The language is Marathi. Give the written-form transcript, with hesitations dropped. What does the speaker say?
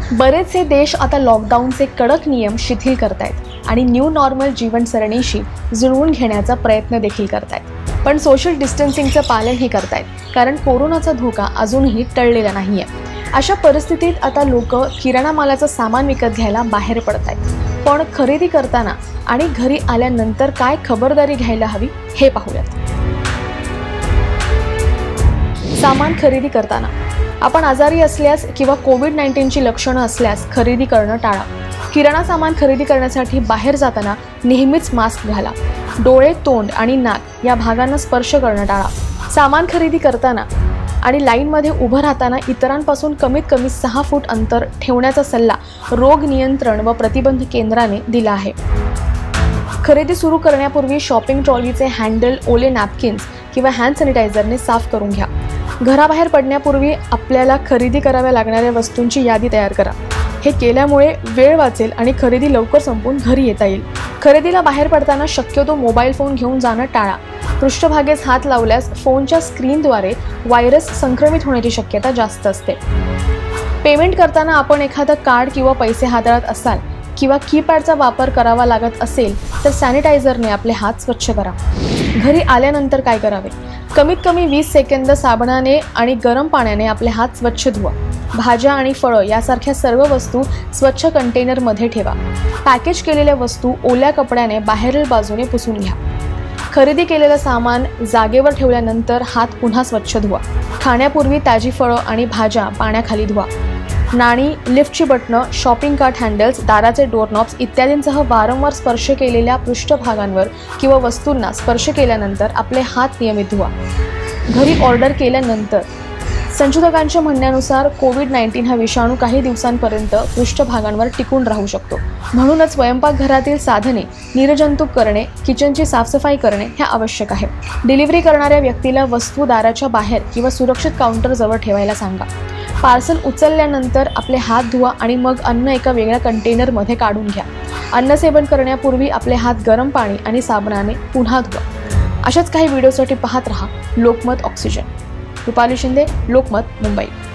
बरेचसे देश आता लॉकडाऊनचे कडक नियम शिथिल करतायत आणि न्यू नॉर्मल जीवनसरणीशी जुळवून घेण्याचा प्रयत्न देखील करतायत। पण सोशल डिस्टन्सिंगचं पालनही करतायत, कारण कोरोनाचा धोका अजूनही टळलेला नाहीये। अशा परिस्थितीत आता लोक किराणा मालाचं सामान विकत घ्यायला बाहेर पडतायत। पण खरेदी करताना आणि घरी आल्यानंतर काय खबरदारी घ्यायला हवी हे पाहूयात। सामान खरेदी करताना आपण आजारी असल्यास किंवा कोविड-19ची लक्षणं असल्यास खरेदी करणं टाळा। किराणा सामान खरेदी करण्यासाठी बाहेर जाताना नेहमीच मास्क घाला। डोळे, तोंड आणि नाक या भागांना स्पर्श करणं टाळा। सामान खरेदी करताना आणि लाईनमध्ये उभं राहताना इतरांपासून कमीत कमी 6 फूट अंतर ठेवण्याचा सल्ला रोग नियंत्रण व प्रतिबंध केंद्राने दिला आहे। खरेदी सुरू करण्यापूर्वी शॉपिंग ट्रॉलीचे हँडल ओले नॅपकिन्स किंवा हँड सॅनिटायझरने साफ करून घ्या। घराबाहेर पडण्यापूर्वी आपल्याला खरेदी कराव्या लागणाऱ्या वस्तूंची यादी तयार करा। हे केल्यामुळे वेळ वाचेल आणि खरेदी लवकर संपून घरी येता येईल। खरेदीला बाहेर पडताना शक्यतो मोबाईल फोन घेऊन जाणं टाळा। पृष्ठभागेस हात लावल्यास फोनच्या स्क्रीनद्वारे व्हायरस संक्रमित होण्याची शक्यता जास्त असते। पेमेंट करताना आपण एखादं कार्ड किंवा पैसे हाताळत असाल किंवा कीपॅडचा वापर करावा लागत असेल तर सॅनिटायझरने आपले हात स्वच्छ करा। घरी आल्यानंतर काय करावे? कमीत कमी 20 सेकंद साबणाने आणि गरम पाण्याने आपले हात स्वच्छ धुवा। भाज्या आणि फळं यासारख्या सर्व वस्तू स्वच्छ कंटेनरमध्ये ठेवा। पॅकेज केलेल्या वस्तू ओल्या कपड्याने बाहेरील बाजूने पुसून घ्या। खरेदी केलेलं सामान जागेवर ठेवल्यानंतर हात पुन्हा स्वच्छ धुवा। खाण्यापूर्वी ताजी फळं आणि भाज्या पाण्याखाली धुवा। नाणी, लिफ्टची बटणं, शॉपिंग कार्ट हँडल्स, दाराचे डोअरनॉब्स इत्यादींसह वारंवार स्पर्श केलेल्या पृष्ठभागांवर किंवा वस्तूंना स्पर्श केल्यानंतर आपले हात नियमित धुवा। घरी ऑर्डर केल्यानंतर संशोधकांच्या म्हणण्यानुसार कोविड-19 हा विषाणू काही दिवसांपर्यंत पृष्ठभागांवर टिकून राहू शकतो। म्हणूनच स्वयंपाकघरातील साधने निर्जंतुक करणे, किचनची साफसफाई करणे हे आवश्यक आहे। डिलिव्हरी करणाऱ्या व्यक्तीला वस्तू दाराच्या बाहेर किंवा सुरक्षित काउंटरजवळ ठेवायला सांगा। पार्सल उचलल्यानंतर आपले हात धुवा आणि मग अन्न एका वेगळ्या कंटेनरमध्ये काढून घ्या। अन्न सेवन करण्यापूर्वी आपले हात गरम पाणी आणि साबणाने पुन्हा धुवा। अशाच काही व्हिडिओसाठी पाहत रहा लोकमत ऑक्सिजन। रुपाली शिंदे, लोकमत, मुंबई।